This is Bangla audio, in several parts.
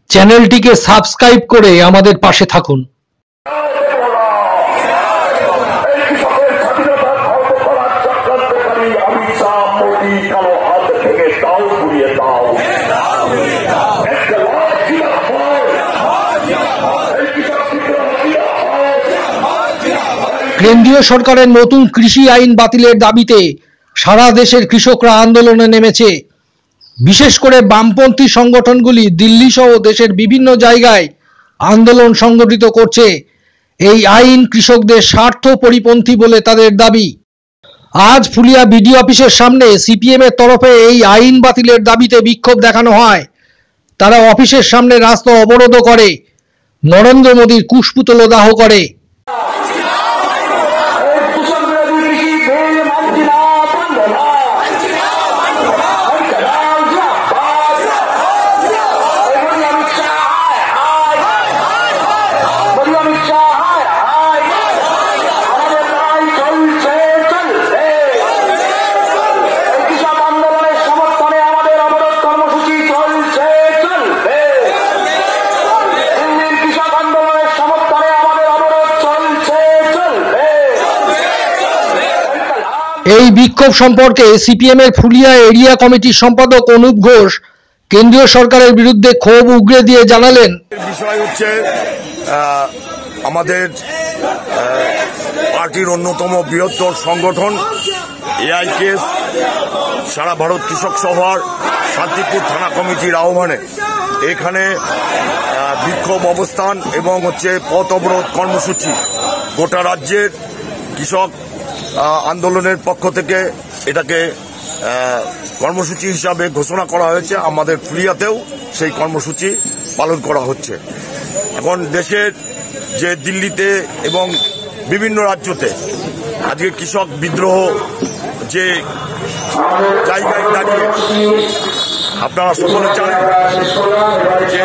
চ্যানেলটিকে সাবস্ক্রাইব করে আমাদের পাশে থাকুন। কেন্দ্রীয় সরকারের নতুন কৃষি আইন বাতিলের দাবিতে সারা দেশের কৃষকরা আন্দোলনে নেমেছে। বিশেষ করে বামপন্থী সংগঠনগুলি দিল্লি সহ দেশের বিভিন্ন জায়গায় আন্দোলন সংগঠিত করছে। এই আইন কৃষকদের স্বার্থ পরিপন্থী বলে তাদের দাবি। আজ ফুলিয়া বিডিও অফিসের সামনে সিপিএম এর তরফে এই আইন বাতিলের দাবিতে বিক্ষোভ দেখানো হয়। তারা অফিসের সামনে রাস্তা অবরোধ করে, নরেন্দ্র মোদীর কুশপুতল দাহ করে। এই বিক্ষোভ সম্পর্কে সিপিএম এর ফুলিয়া এরিয়া কমিটির সম্পাদক অনুপ ঘোষ কেন্দ্রীয় সরকারের বিরুদ্ধে ক্ষোভ উগরে দিয়ে জানালেন, বিষয় হচ্ছে আমাদের পার্টির অন্যতম বৃহত্তর সংগঠন এআইকেএস সারা ভারত কৃষক সভার শান্তিপুর থানা কমিটির আহ্বানে এখানে বিক্ষোভ অবস্থান এবং পথ অবরোধ কর্মসূচি গোটা রাজ্যের কৃষক আন্দোলনের পক্ষ থেকে এটাকে কর্মসূচি হিসাবে ঘোষণা করা হয়েছে। আমাদের ফুলিয়াতেও সেই কর্মসূচি পালন করা হচ্ছে। এখন দেশের যে দিল্লিতে এবং বিভিন্ন রাজ্যতে আজকে কৃষক বিদ্রোহ যে জায়গায় দাঁড়িয়ে আপনারা সকলে জানেন যে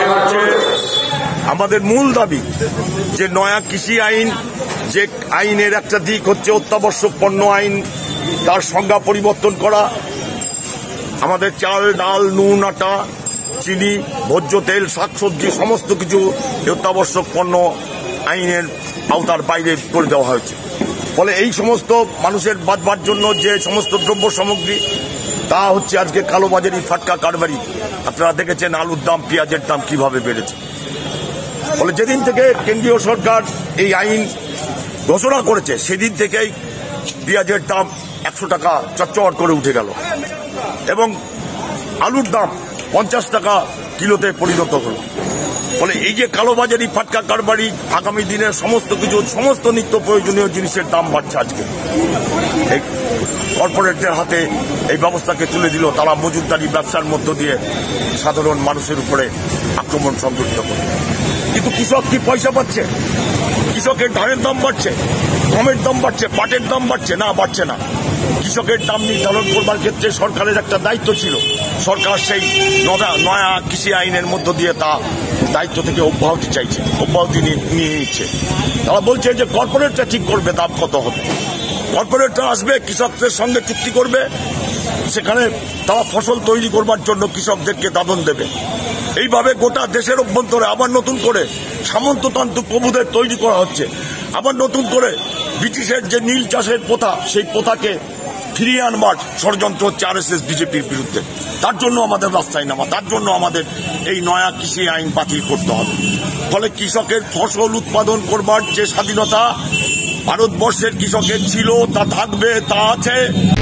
আমাদের মূল দাবি যে নয়া কৃষি আইন, যে আইনের একটা দিক হচ্ছে অত্যাবশ্যক পণ্য আইন, তার সংজ্ঞা পরিবর্তন করা। আমাদের চাল, ডাল, নুন, আটা, চিনি, ভোজ্য তেল, শাকসবজি সমস্ত কিছু অত্যাবশ্যক পণ্য আইনের আওতার বাইরে করে দেওয়া হয়েছে। ফলে এই সমস্ত মানুষের বাঁচবার জন্য যে সমস্ত দ্রব্য সামগ্রী তা হচ্ছে আজকে কালোবাজারি, ফাটকা কারবারি। আপনারা দেখেছেন আলুর দাম, পেঁয়াজের দাম কিভাবে বেড়েছে। ফলে যেদিন থেকে কেন্দ্রীয় সরকার এই আইন ঘোষণা করেছে সেদিন থেকেই পেঁয়াজের দাম 100 টাকা চচ্চর করে উঠে গেল এবং আলুর দাম 50 টাকা কিলোতে পরিণত হল। ফলে এই যে কালোবাজারি, ফাটকা কারবারি, আগামী দিনের সমস্ত নিত্য প্রয়োজনীয় জিনিসের দাম বাড়ছে। আজকে এই কর্পোরেটদের হাতে এই ব্যবস্থাকে তুলে দিল। তারা মজুতদারি ব্যবসার মধ্য দিয়ে সাধারণ মানুষের উপরে আক্রমণ সংঘটিত করে। কিন্তু কৃষক কি পয়সা পাচ্ছে? কৃষকের ধানের দাম বাড়ছে, গমের দাম বাড়ছে, পাটের দাম বাড়ছে না? বাড়ছে না। কৃষকের দাম নির্ধারণ করবার ক্ষেত্রে সরকারের একটা দায়িত্ব ছিল। সরকার সেই নয়া কৃষি আইনের মধ্য দিয়ে তা দায়িত্ব থেকে অব্যাহতি নিয়ে নিচ্ছে। তারা বলছে যে কর্পোরেটটা ঠিক করবে দাম কত হবে। কর্পোরেটরা আসবে, কৃষকদের সঙ্গে চুক্তি করবে, সেখানে তারা ফসল তৈরি করবার জন্য কৃষকদেরকে দাদন দেবে। এইভাবে গোটা দেশের অভ্যন্তরে আবার নতুন করে সামন্ততান্ত্রিক প্রভুদের তৈরি করা হচ্ছে। আবার নতুন করে ব্রিটিশের যে নীল চাষের প্রথা, সেই প্রথাকে ফিরিয়ে আনবার ষড়যন্ত্র হচ্ছে আরএসএস বিজেপির বিরুদ্ধে। তার জন্য আমাদের রাস্তায় নামা, তার জন্য আমাদের এই নয়া কৃষি আইন বাতিল করতে হবে। ফলে কৃষকের ফসল উৎপাদন করবার যে স্বাধীনতা ভারতবর্ষের কৃষকের ছিল, তা থাকবে, তা আছে।